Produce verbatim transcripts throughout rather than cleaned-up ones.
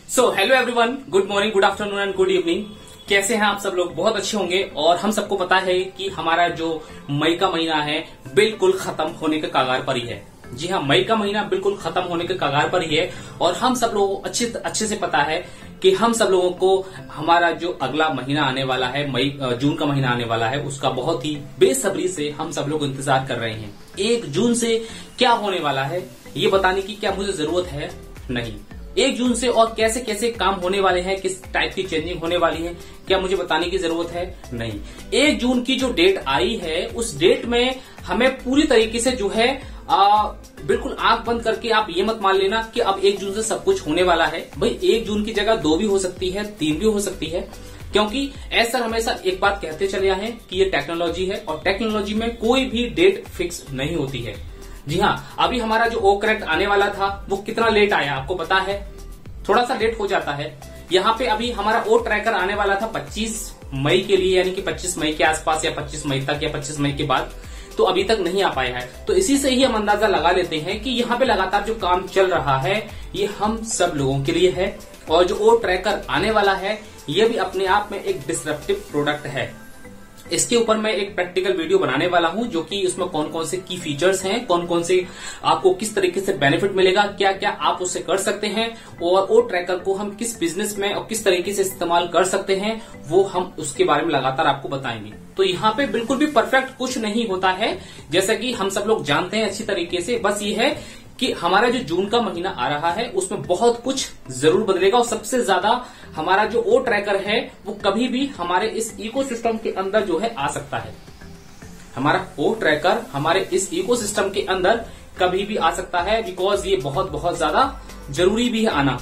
So hello everyone, good morning, good afternoon and good evening. कैसे हैं आप सब लोग? बहुत अच्छे होंगे। और हम सबको पता है कि हमारा जो मई का महीना है बिल्कुल खत्म होने के कगार पर ही है। जी हाँ, मई का महीना बिल्कुल खत्म होने के कगार पर ही है। और हम सब लोगों को अच्छे अच्छे से पता है कि हम सब लोगों को हमारा जो अगला महीना आने वाला है, मई जून का महीना आने वाला है, उसका बहुत ही बेसब्री से हम सब लोग इंतजार कर रहे हैं। एक जून से क्या होने वाला है ये बताने की क्या मुझे जरूरत है? नहीं। एक जून से और कैसे कैसे काम होने वाले हैं, किस टाइप की चेंजिंग होने वाली है, क्या मुझे बताने की जरूरत है? नहीं। एक जून की जो डेट आई है उस डेट में हमें पूरी तरीके से जो है आ, बिल्कुल आंख बंद करके आप ये मत मान लेना कि अब एक जून से सब कुछ होने वाला है। भाई एक जून की जगह दो भी हो सकती है, तीन भी हो सकती है, क्योंकि ऐसा हमेशा एक बात कहते चले आए हैं कि ये टेक्नोलॉजी है और टेक्नोलॉजी में कोई भी डेट फिक्स नहीं होती है। जी हाँ, अभी हमारा जो ओ करेक्ट आने वाला था वो कितना लेट आया आपको पता है? थोड़ा सा लेट हो जाता है। यहाँ पे अभी हमारा ओ ट्रैकर आने वाला था पच्चीस मई के लिए, यानी कि पच्चीस मई के आसपास या पच्चीस मई तक या पच्चीस मई के बाद, तो अभी तक नहीं आ पाया है। तो इसी से ही हम अंदाजा लगा लेते हैं कि यहाँ पे लगातार जो काम चल रहा है ये हम सब लोगों के लिए है। और जो ओ ट्रैकर आने वाला है ये भी अपने आप में एक डिसरप्टिव प्रोडक्ट है। इसके ऊपर मैं एक प्रैक्टिकल वीडियो बनाने वाला हूं, जो कि उसमें कौन कौन से की फीचर्स हैं, कौन कौन से आपको किस तरीके से बेनिफिट मिलेगा, क्या क्या आप उससे कर सकते हैं और ओ ट्रैकर को हम किस बिजनेस में और किस तरीके से इस्तेमाल कर सकते हैं, वो हम उसके बारे में लगातार आपको बताएंगे। तो यहाँ पे बिल्कुल भी परफेक्ट कुछ नहीं होता है, जैसा कि हम सब लोग जानते हैं अच्छी तरीके से। बस ये है कि हमारा जो जून का महीना आ रहा है उसमें बहुत कुछ जरूर बदलेगा। और सबसे ज्यादा हमारा जो ओ ट्रैकर है वो कभी भी हमारे इस इकोसिस्टम के अंदर जो है आ सकता है। हमारा ओ ट्रैकर हमारे इस इकोसिस्टम के अंदर कभी भी आ सकता है, बिकॉज ये बहुत बहुत ज्यादा जरूरी भी है आना।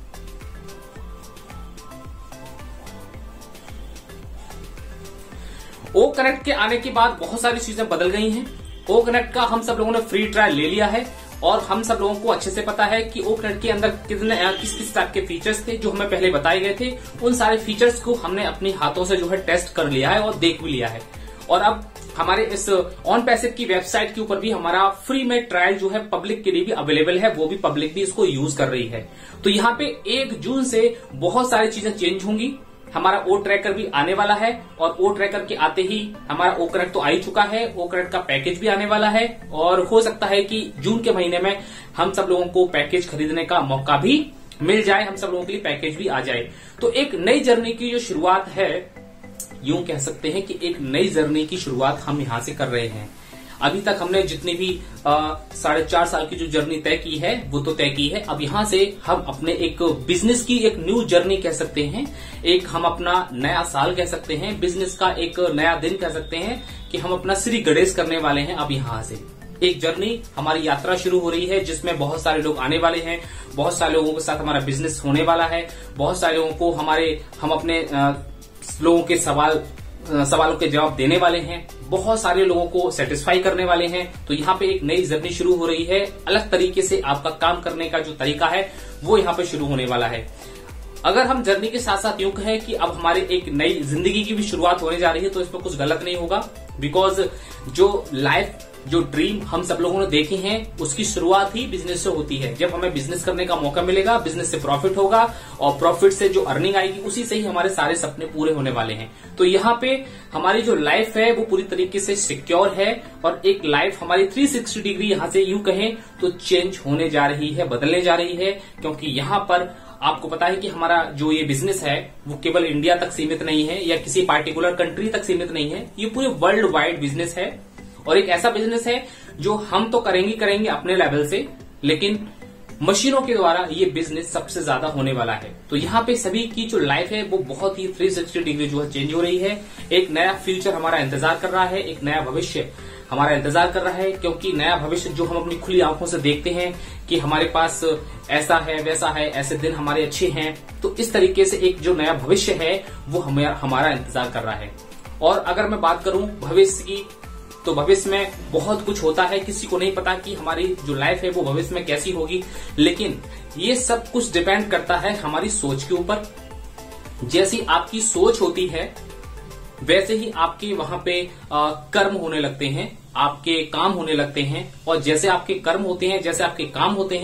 ओ कनेक्ट के आने के बाद बहुत सारी चीजें बदल गई हैं। ओ कनेक्ट का हम सब लोगों ने फ्री ट्रायल ले लिया है और हम सब लोगों को अच्छे से पता है कि ओ कनेक्ट के अंदर कितने किस किस टाइप के फीचर्स थे जो हमें पहले बताए गए थे। उन सारे फीचर्स को हमने अपने हाथों से जो है टेस्ट कर लिया है और देख भी लिया है। और अब हमारे इस ऑन पैसिव की वेबसाइट के ऊपर भी हमारा फ्री में ट्रायल जो है पब्लिक के लिए भी अवेलेबल है, वो भी पब्लिक भी इसको यूज कर रही है। तो यहाँ पे एक जून से बहुत सारी चीजें चेंज होंगी। हमारा ओ ट्रैकर भी आने वाला है और ओ ट्रैकर के आते ही हमारा ओ कनेक्ट तो आ ही चुका है, ओ कनेक्ट का पैकेज भी आने वाला है। और हो सकता है कि जून के महीने में हम सब लोगों को पैकेज खरीदने का मौका भी मिल जाए, हम सब लोगों के लिए पैकेज भी आ जाए। तो एक नई जर्नी की जो शुरुआत है, यूं कह सकते हैं कि एक नई जर्नी की शुरुआत हम यहां से कर रहे हैं। अभी तक हमने जितनी भी साढ़े चार साल की जो जर्नी तय की है वो तो तय की है। अब यहाँ से हम अपने एक बिजनेस की एक न्यू जर्नी कह सकते हैं, एक हम अपना नया साल कह सकते हैं, बिजनेस का एक नया दिन कह सकते हैं कि हम अपना श्री गणेश करने वाले हैं। अब यहाँ से एक जर्नी, हमारी यात्रा शुरू हो रही है जिसमें बहुत सारे लोग आने वाले हैं, बहुत सारे लोगों के साथ हमारा बिजनेस होने वाला है, बहुत सारे लोगों को हमारे हम अपने आ, लोगों के सवाल सवालों के जवाब देने वाले हैं, बहुत सारे लोगों को सेटिस्फाई करने वाले हैं। तो यहाँ पे एक नई जर्नी शुरू हो रही है। अलग तरीके से आपका काम करने का जो तरीका है वो यहाँ पे शुरू होने वाला है। अगर हम जर्नी के साथ साथ यूं कहें कि अब हमारे एक नई जिंदगी की भी शुरुआत होने जा रही है, तो इसमें कुछ गलत नहीं होगा। बिकॉज जो लाइफ, जो ड्रीम हम सब लोगों ने देखे हैं उसकी शुरुआत ही बिजनेस से होती है। जब हमें बिजनेस करने का मौका मिलेगा, बिजनेस से प्रॉफिट होगा और प्रॉफिट से जो अर्निंग आएगी उसी से ही हमारे सारे सपने पूरे होने वाले हैं। तो यहाँ पे हमारी जो लाइफ है वो पूरी तरीके से सिक्योर है और एक लाइफ हमारी तीन सौ साठ डिग्री यहाँ से यूं कहें तो चेंज होने जा रही है, बदलने जा रही है। क्योंकि यहाँ पर आपको पता है कि हमारा जो ये बिजनेस है वो केवल इंडिया तक सीमित नहीं है या किसी पार्टिकुलर कंट्री तक सीमित नहीं है, ये पूरे वर्ल्ड वाइड बिजनेस है। और एक ऐसा बिजनेस है जो हम तो करेंगे करेंगे अपने लेवल से, लेकिन मशीनों के द्वारा ये बिजनेस सबसे ज्यादा होने वाला है। तो यहाँ पे सभी की जो लाइफ है वो बहुत ही तीन सौ साठ डिग्री जो है चेंज हो रही है। एक नया फ्यूचर हमारा इंतजार कर रहा है, एक नया भविष्य हमारा इंतजार कर रहा है। क्योंकि नया भविष्य जो हम अपनी खुली आंखों से देखते हैं कि हमारे पास ऐसा है, वैसा है, ऐसे दिन हमारे अच्छे हैं, तो इस तरीके से एक जो नया भविष्य है वो हमें हमारा इंतजार कर रहा है। और अगर मैं बात करूं भविष्य की, तो भविष्य में बहुत कुछ होता है, किसी को नहीं पता कि हमारी जो लाइफ है वो भविष्य में कैसी होगी। लेकिन ये सब कुछ डिपेंड करता है हमारी सोच के ऊपर। जैसी आपकी सोच होती है वैसे ही आपके वहां पे आ, कर्म होने लगते हैं, आपके काम होने लगते हैं। और जैसे आपके कर्म होते हैं, जैसे आपके काम होते हैं,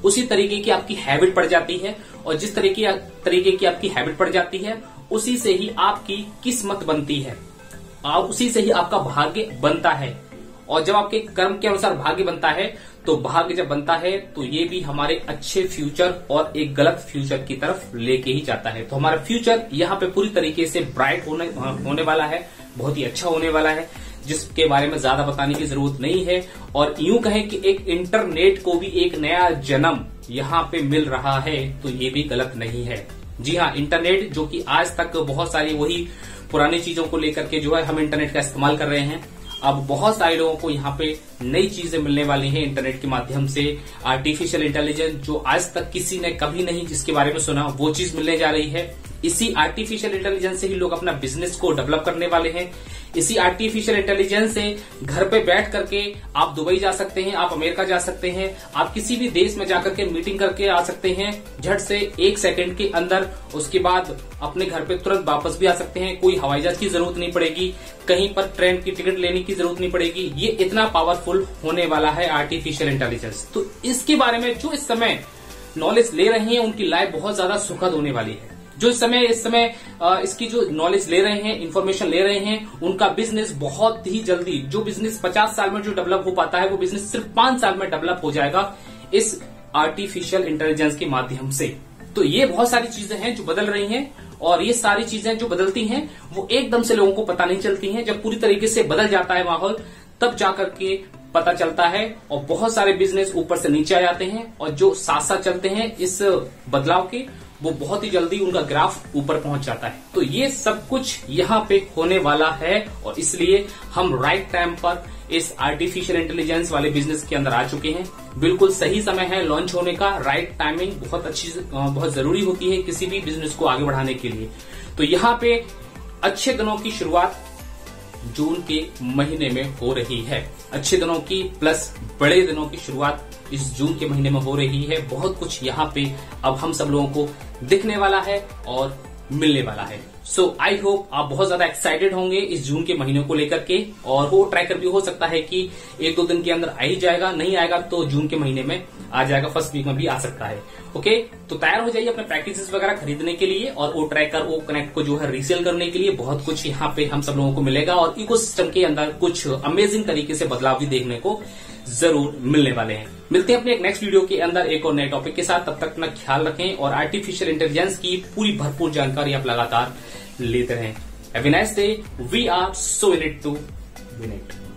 उसी तरीके की आपकी हैबिट पड़ जाती है, और जिस तरीके तरीके की आपकी हैबिट पड़ जाती है उसी से ही आपकी किस्मत बनती है, आप उसी से ही आपका भाग्य बनता है। और जब आपके कर्म के अनुसार भाग्य बनता है तो भाग्य जब बनता है तो ये भी हमारे अच्छे फ्यूचर और एक गलत फ्यूचर की तरफ लेके ही जाता है। तो हमारा फ्यूचर यहाँ पे पूरी तरीके से ब्राइट होने होने वाला है, बहुत ही अच्छा होने वाला है, जिसके बारे में ज्यादा बताने की जरूरत नहीं है। और यूं कहें कि एक इंटरनेट को भी एक नया जन्म यहाँ पे मिल रहा है तो ये भी गलत नहीं है। जी हाँ, इंटरनेट जो कि आज तक बहुत सारी वही पुरानी चीजों को लेकर के जो है हम इंटरनेट का इस्तेमाल कर रहे हैं, अब बहुत सारे लोगों को यहाँ पे नई चीजें मिलने वाली हैं इंटरनेट के माध्यम से। आर्टिफिशियल इंटेलिजेंस जो आज तक किसी ने कभी नहीं जिसके बारे में सुना, वो चीज मिलने जा रही है। इसी आर्टिफिशियल इंटेलिजेंस से ही लोग अपना बिजनेस को डेवलप करने वाले हैं। इसी आर्टिफिशियल इंटेलिजेंस से घर पे बैठ करके आप दुबई जा सकते हैं, आप अमेरिका जा सकते हैं, आप किसी भी देश में जाकर के मीटिंग करके आ सकते हैं झट से एक सेकंड के अंदर। उसके बाद अपने घर पे तुरंत वापस भी आ सकते हैं, कोई हवाई जहाज की जरूरत नहीं पड़ेगी, कहीं पर ट्रेन की टिकट लेने की जरूरत नहीं पड़ेगी। ये इतना पावरफुल होने वाला है आर्टिफिशियल इंटेलिजेंस। तो इसके बारे में जो इस समय नॉलेज ले रहे हैं उनकी लाइफ बहुत ज्यादा सुखद होने वाली है। जो इस समय इस समय इसकी जो नॉलेज ले रहे हैं, इंफॉर्मेशन ले रहे हैं, उनका बिजनेस बहुत ही जल्दी, जो बिजनेस पचास साल में जो डेवलप हो पाता है वो बिजनेस सिर्फ पांच साल में डेवलप हो जाएगा इस आर्टिफिशियल इंटेलिजेंस के माध्यम से। तो ये बहुत सारी चीजें हैं जो बदल रही हैं, और ये सारी चीजें जो बदलती हैं वो एकदम से लोगों को पता नहीं चलती हैं। जब पूरी तरीके से बदल जाता है माहौल तब जाकर के पता चलता है, और बहुत सारे बिजनेस ऊपर से नीचे आ जाते हैं, और जो साथ साथ चलते हैं इस बदलाव के वो बहुत ही जल्दी उनका ग्राफ ऊपर पहुंच जाता है। तो ये सब कुछ यहाँ पे होने वाला है, और इसलिए हम राइट टाइम पर इस आर्टिफिशियल इंटेलिजेंस वाले बिजनेस के अंदर आ चुके हैं। बिल्कुल सही समय है लॉन्च होने का। राइट टाइमिंग बहुत अच्छी बहुत जरूरी होती है किसी भी बिजनेस को आगे बढ़ाने के लिए। तो यहाँ पे अच्छे दिनों की शुरुआत जून के महीने में हो रही है, अच्छे दिनों की प्लस बड़े दिनों की शुरुआत इस जून के महीने में हो रही है। बहुत कुछ यहाँ पे अब हम सब लोगों को दिखने वाला है और मिलने वाला है। सो आई होप आप बहुत ज्यादा एक्साइटेड होंगे इस जून के महीने को लेकर के, और वो ट्रैकर भी हो सकता है कि एक दो दिन के अंदर आ ही जाएगा, नहीं आएगा तो जून के महीने में आ जाएगा, फर्स्ट वीक में भी आ सकता है। ओके, तो तैयार हो जाइए अपने प्रैक्टिसेस वगैरह खरीदने के लिए, और वो ट्रैकर वो कनेक्ट को जो है रीसेल करने के लिए। बहुत कुछ यहाँ पे हम सब लोगों को मिलेगा, और इकोसिस्टम के अंदर कुछ अमेजिंग तरीके से बदलाव भी देखने को जरूर मिलने वाले हैं। मिलते हैं अपने एक नेक्स्ट वीडियो के अंदर एक और नए टॉपिक के साथ। तब तक अपना ख्याल रखें, और आर्टिफिशियल इंटेलिजेंस की पूरी भरपूर जानकारी आप लगातार लेते रहें। Have a nice day, we are so in it to win it.